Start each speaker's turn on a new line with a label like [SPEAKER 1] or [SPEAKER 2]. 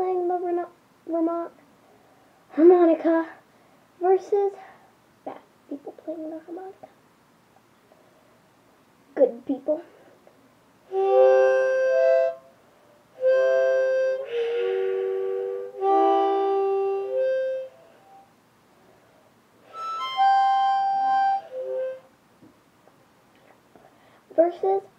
[SPEAKER 1] playing the harmonica versus bad people playing the harmonica. Good people. Versus